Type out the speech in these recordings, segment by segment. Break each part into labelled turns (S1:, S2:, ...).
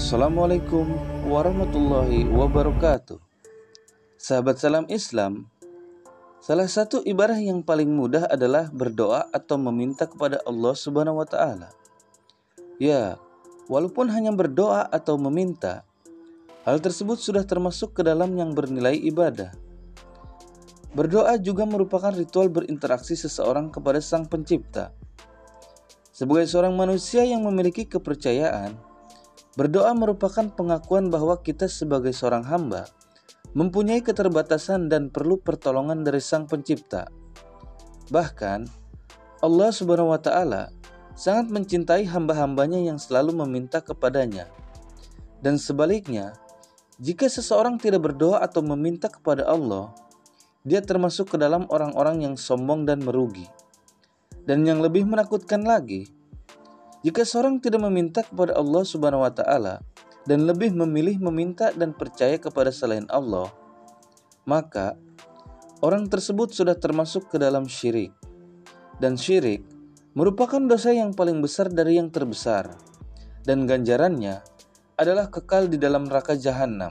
S1: Assalamualaikum warahmatullahi wabarakatuh. Sahabat salam Islam, salah satu ibadah yang paling mudah adalah berdoa atau meminta kepada Allah Subhanahu wa taala. Ya, walaupun hanya berdoa atau meminta, hal tersebut sudah termasuk ke dalam yang bernilai ibadah. Berdoa juga merupakan ritual berinteraksi seseorang kepada Sang Pencipta. Sebagai seorang manusia yang memiliki kepercayaan, berdoa merupakan pengakuan bahwa kita sebagai seorang hamba mempunyai keterbatasan dan perlu pertolongan dari Sang Pencipta. Bahkan, Allah Subhanahu wa taala sangat mencintai hamba-hambanya yang selalu meminta kepadanya. Dan sebaliknya, jika seseorang tidak berdoa atau meminta kepada Allah, dia termasuk ke dalam orang-orang yang sombong dan merugi. Dan yang lebih menakutkan lagi, jika seorang tidak meminta kepada Allah Subhanahu wa taala dan lebih memilih meminta dan percaya kepada selain Allah, maka orang tersebut sudah termasuk ke dalam syirik. Dan syirik merupakan dosa yang paling besar dari yang terbesar, dan ganjarannya adalah kekal di dalam neraka jahanam.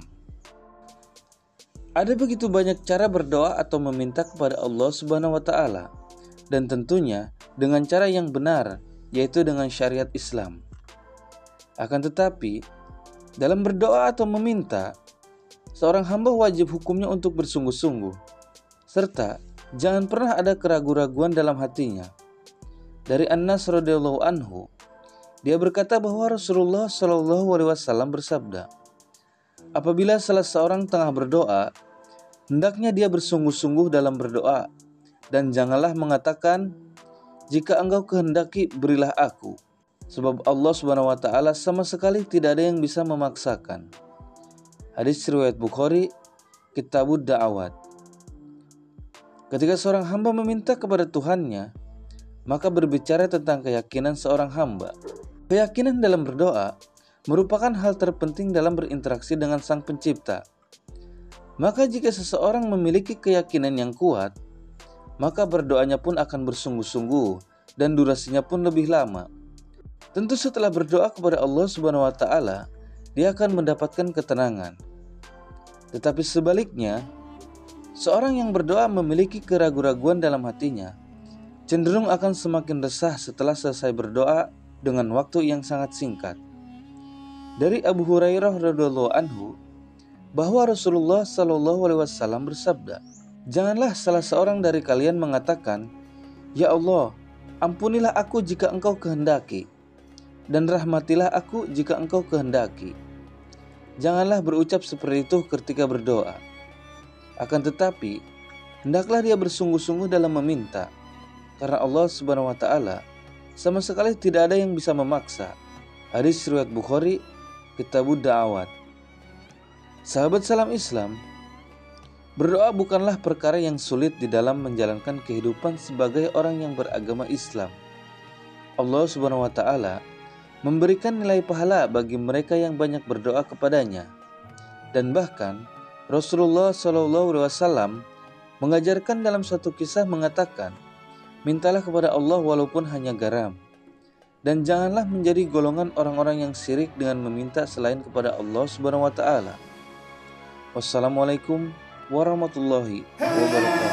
S1: Ada begitu banyak cara berdoa atau meminta kepada Allah Subhanahu wa taala, dan tentunya dengan cara yang benar, yaitu dengan syariat Islam. Akan tetapi, dalam berdoa atau meminta, seorang hamba wajib hukumnya untuk bersungguh-sungguh, serta jangan pernah ada keraguan-raguan dalam hatinya. Dari Anas radhiyallahu anhu, dia berkata bahwa Rasulullah shallallahu alaihi wasallam bersabda, apabila salah seorang tengah berdoa, hendaknya dia bersungguh-sungguh dalam berdoa, dan janganlah mengatakan, jika engkau kehendaki berilah aku, sebab Allah Subhanahu wa taala sama sekali tidak ada yang bisa memaksakan. Hadis riwayat Bukhari, Kitabud Da'awat. Ketika seorang hamba meminta kepada Tuhannya, maka berbicara tentang keyakinan seorang hamba. Keyakinan dalam berdoa merupakan hal terpenting dalam berinteraksi dengan Sang Pencipta. Maka jika seseorang memiliki keyakinan yang kuat, maka berdoanya pun akan bersungguh-sungguh dan durasinya pun lebih lama. Tentu setelah berdoa kepada Allah Subhanahu wa taala, dia akan mendapatkan ketenangan. Tetapi sebaliknya, seorang yang berdoa memiliki keraguan-raguan dalam hatinya, cenderung akan semakin resah setelah selesai berdoa dengan waktu yang sangat singkat. Dari Abu Hurairah radhiyallahu anhu, bahwa Rasulullah shallallahu alaihi wasallam bersabda, janganlah salah seorang dari kalian mengatakan, ya Allah, ampunilah aku jika engkau kehendaki, dan rahmatilah aku jika engkau kehendaki. Janganlah berucap seperti itu ketika berdoa. Akan tetapi, hendaklah dia bersungguh-sungguh dalam meminta, karena Allah Subhanahu wa taala sama sekali tidak ada yang bisa memaksa. Hadis riwayat Bukhari, Kitabud Da'awat. Sahabat salam Islam, berdoa bukanlah perkara yang sulit di dalam menjalankan kehidupan sebagai orang yang beragama Islam. Allah Subhanahu wa taala memberikan nilai pahala bagi mereka yang banyak berdoa kepadanya. Dan bahkan Rasulullah shallallahu alaihi wasallam mengajarkan dalam suatu kisah mengatakan, mintalah kepada Allah walaupun hanya garam. Dan janganlah menjadi golongan orang-orang yang syirik dengan meminta selain kepada Allah Subhanahu wa taala. Wassalamualaikum warahmatullahi wabarakatuh.